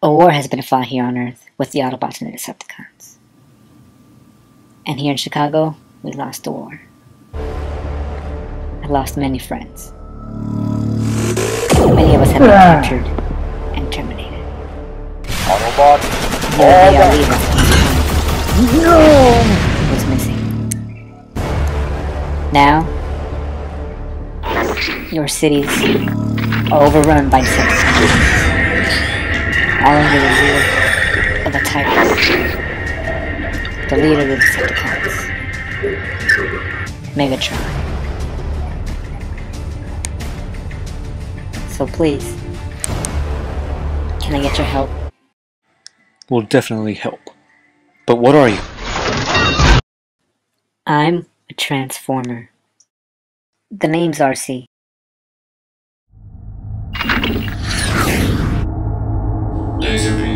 A war has been fought here on Earth with the Autobots and the Decepticons. And here in Chicago, we lost the war. I lost many friends. Many of us have been captured and terminated. Autobots, was missing. Now, your cities are overrun by Decepticons. All under the rule of the tyrant, the leader of the Decepticons, Megatron. So please, can I get your help? Will definitely help. But what are you? I'm a Transformer. The name's RC. Laser beam.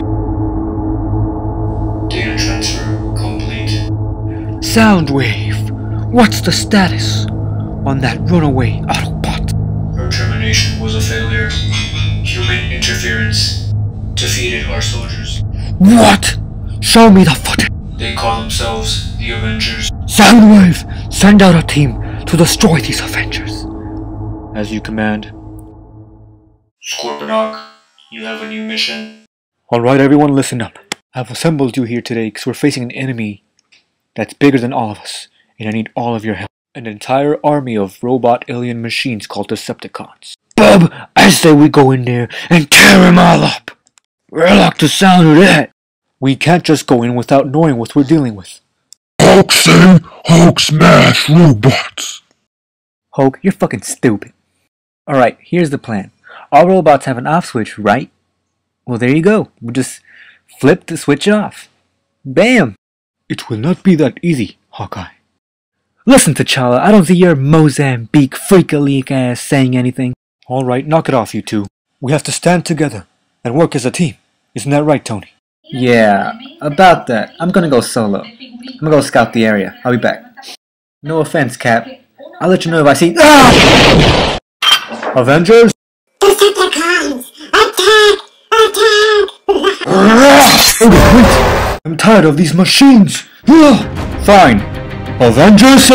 Data transfer complete. Soundwave! What's the status on that runaway Autobot? Her termination was a failure. Human interference defeated our soldiers. What? Show me the footage! They call themselves the Avengers. Soundwave! Send out a team to destroy these Avengers. As you command. Scorponok, you have a new mission. Alright everyone, listen up. I've assembled you here today because we're facing an enemy that's bigger than all of us, and I need all of your help. An entire army of robot alien machines called Decepticons. Bub, I say we go in there and tear them all up! I like the sound of that! We can't just go in without knowing what we're dealing with. Hulk say, Hulk smash robots! Hulk, you're fucking stupid. Alright, here's the plan. All robots have an off switch, right? Well, there you go. We'll just flip the switch off. Bam! It will not be that easy, Hawkeye. Listen, T'Challa, I don't see your Mozambique freak-a-leak ass saying anything. Alright, knock it off, you two. We have to stand together and work as a team. Isn't that right, Tony? Yeah, about that. I'm gonna go solo. I'm gonna go scout the area. I'll be back. No offense, Cap. I'll let you know if I see— Ah! Avengers? Decepticons! Attack! Attack! Wait! I'm tired of these machines! Fine. Avengers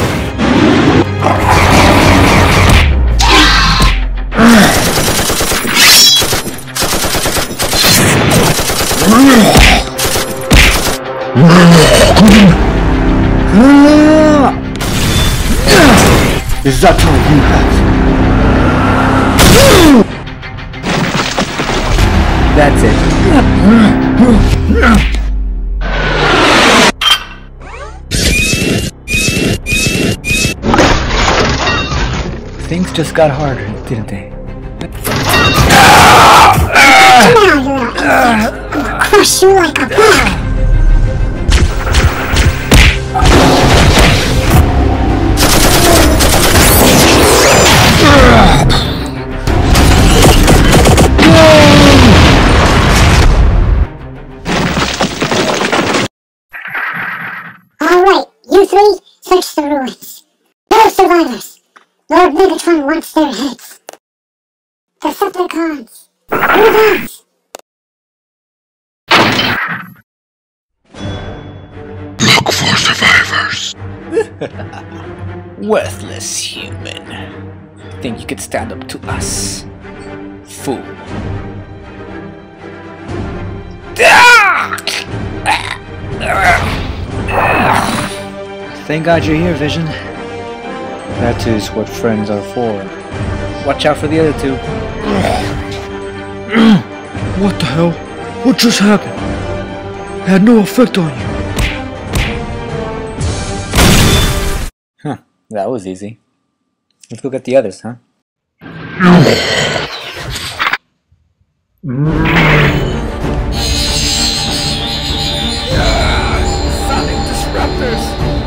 Is that all you have? That's it. Things just got harder, didn't they? Now, you little idiot! I'll crush you like a bug! Alright, you three, search the ruins. No survivors! Lord Megatron wants their heads. Decepticons, move out! Look for survivors. Worthless human. Think you could stand up to us? Fool. Thank God you're here, Vision. That is what friends are for. Watch out for the other two. What the hell? What just happened? It had no effect on you. Huh, that was easy. Let's go get the others, huh? Sonic disruptors!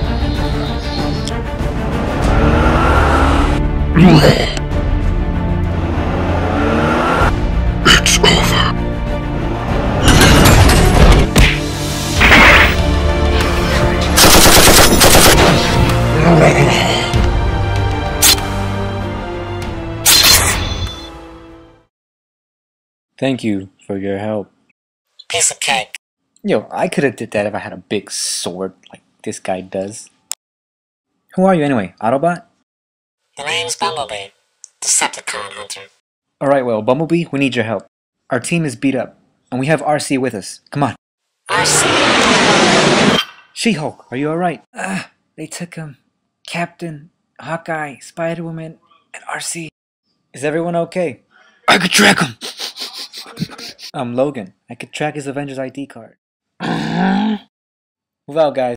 It's over. Thank you for your help. piece of cake. Yo, I could have did that if I had a big sword like this guy does. Who are you anyway, Autobot? The name's Bumblebee. Decepticon hunter. Alright, well, Bumblebee, we need your help. Our team is beat up, and we have RC with us. Come on. RC. She-Hulk, are you alright? They took him. Captain, Hawkeye, Spider-Woman, and RC. Is everyone okay? I could track him. I'm Logan. I could track his Avengers ID card. Move out, guys.